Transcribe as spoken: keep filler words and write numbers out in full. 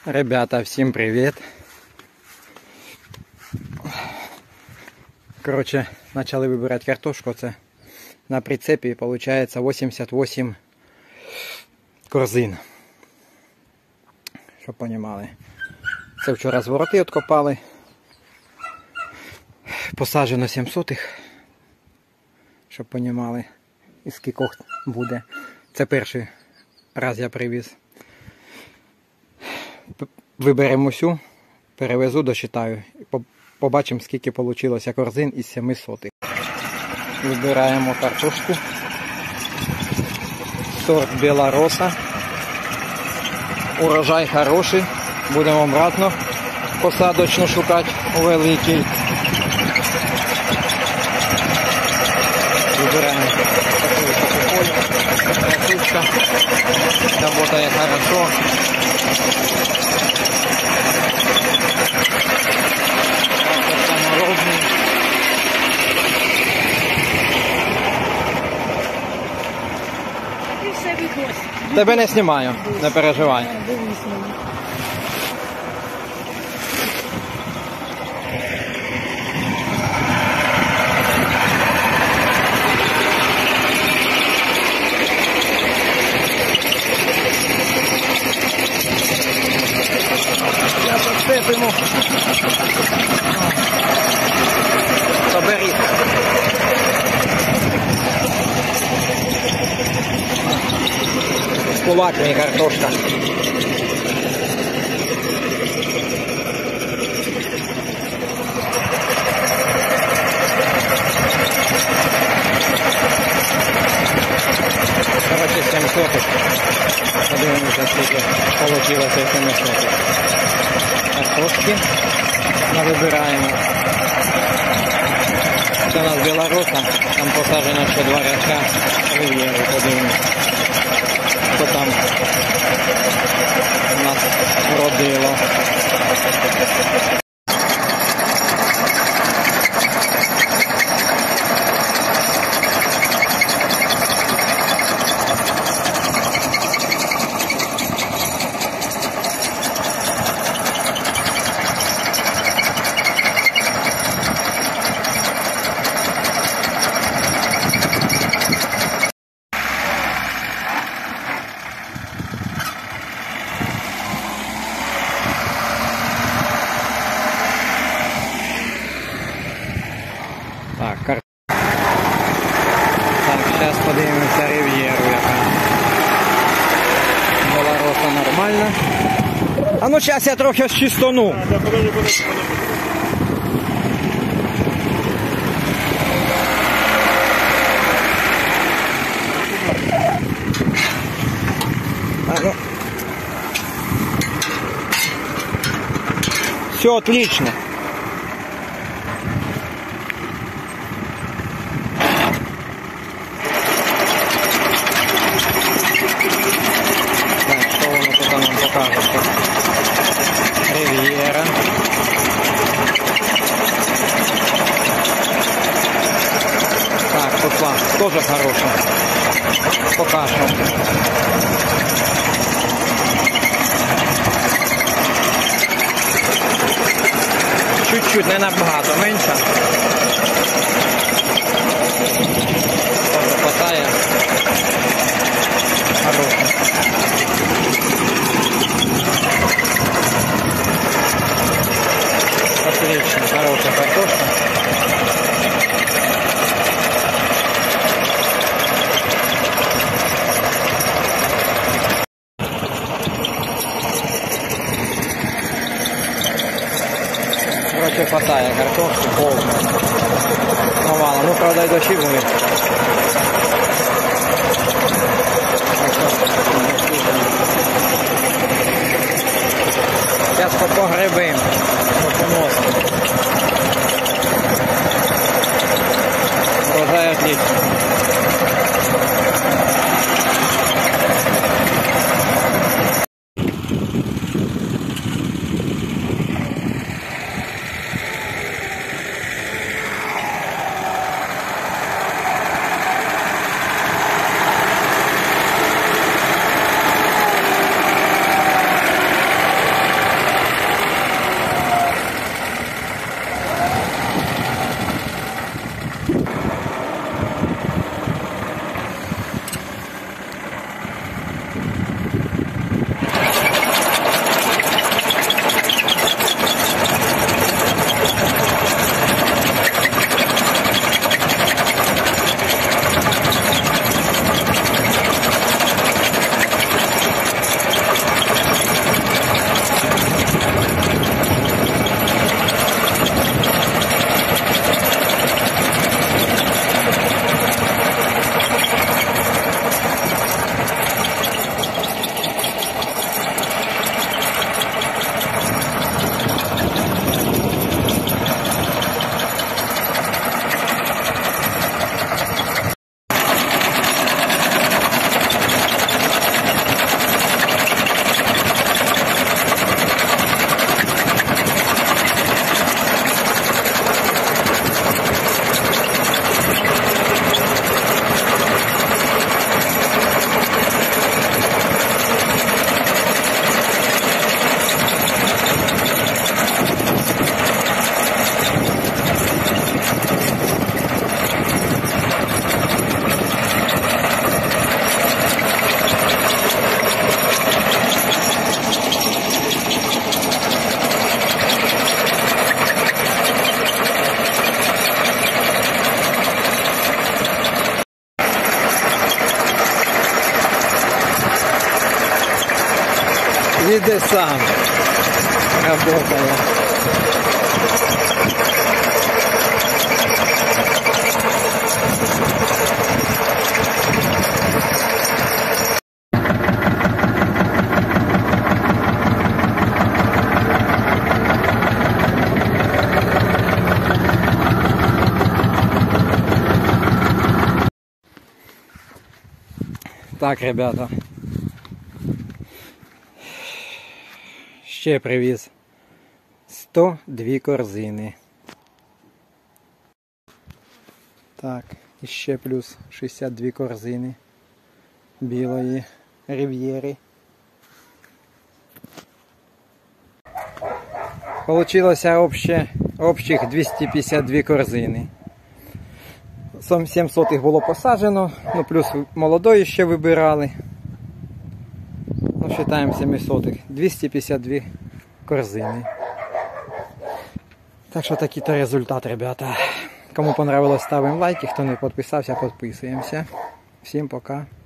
Ребята, всем привет! Короче, начали выбирать картошку. Це на прицепе получается восемьдесят восемь корзин. Щоб понімали. Це вчора звороти откопали. Посаджено сім сотих. Щоб понімали, і скільки буде. Це перший раз я привіз. Виберемо всю, перевезу, досчитаю. Побачимо, скільки вийшло корзин із семи сотих. Вибираємо картошку. Сорт Белороса. Урожай хороший. Будемо обратно посадочно шукати у великий. Вибираємо таку картошка. Работає хорошо. Тебе не знімаю, не переживай. Я підсипимо. Соберіть. Кулак мій картошка. Короче, сім сотих. Подивимося, скільки вийшло сім сотих. Картошки навибираємо. Це у нас Белороса, там посаджено ще два рядка рив'єри, подивимося. Що там у нас родило. Так, кар... так, зараз подивимося рив'єру, яка. Белороса нормальна. А ну зараз я трохи чистону. А ну. Все отлично. Рив'єра. Так, пошла. Тоже хорошая. Пока что. Чуть-чуть, не набагато, менше. Тоже хватає. Хорошая. Отлично, хорошая картошка. Короче, хватает картошки полная. Ну мало, ну правда и дожди будет. Сейчас погребим. Урожай отлично. Їде сам. Работає. Так, ребята. Ще привіз сто дві корзини. Так, і ще плюс шістдесят дві корзини білої Рів'єри. Получилося обще, общих двісті п'ятдесят дві корзини. сімсот їх було посаджено, ну плюс молодої ще вибирали. Ну, вважаємо сімсот, двісті п'ятдесят дві корзини. Так що такий-то результат, ребята. Кому понравилось, ставимо лайки, хто не підписався, підписуємося. Всім пока.